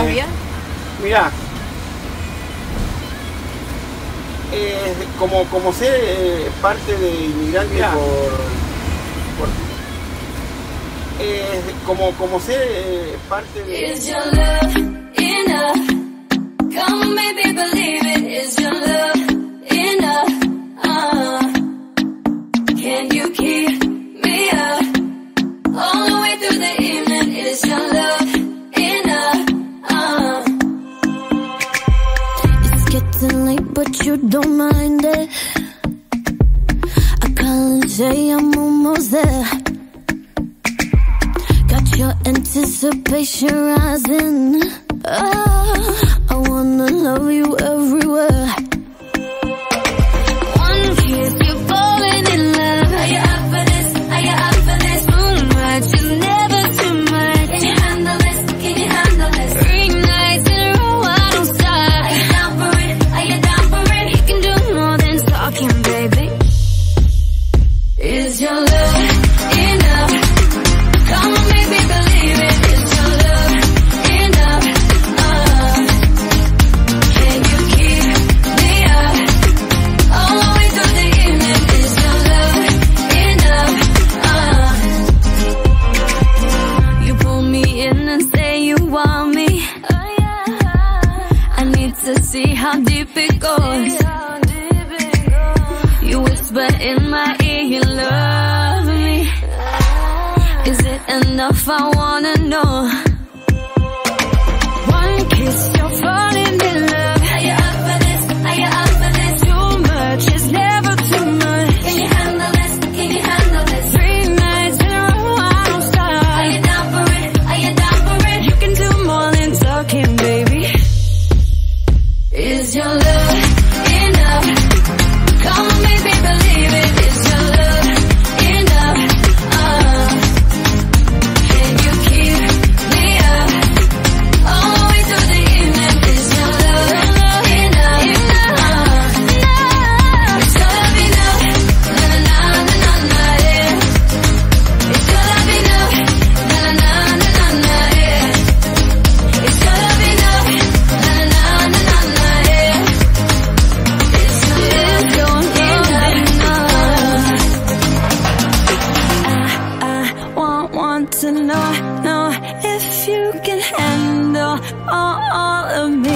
las vías? Mirá, como sé parte de inmigrante como sé parte de... Is your love enough? Come on, baby, believe it. Is your love enough? Can you keep me up all the way through the evening? Is your love enough? It's getting late, but you don't mind it. I call and say I'm almost there. Got your anticipation rising. Oh, I wanna love you everywhere. One kiss, you're falling in love. Are you up for this? Are you up for this? Too much is never too much. Can you handle this? Can you handle this? 3 nights in a row, I don't stop. Are you down for it? Are you down for it? You can do more than talking, baby. Is your love enough? Come on, baby, believe it. Is your love enough? Can you keep me up all the way through the evening? Is your love enough? You pull me in and say you want me. I need to see how deep it goes. You whisper in my ear you love me. Is it enough? I wanna know. One kiss, you're falling in love. Are you up for this? Are you up for this? Too much is never too much. Can you handle this? Can you handle this? 3 nights in a row, I don't stop. Are you down for it? Are you down for it? You can do more than talking, baby. Is your love enough? Come on, baby, believe it. Is your love enough? Can you keep me up all the way through the evening? Is your love enough? Is your love enough? Na na na na na yeah. Is your love enough? Na na na na na yeah. Is your love enough? Na na na na na yeah. Is your love enough? I want to know if you can handle all of me.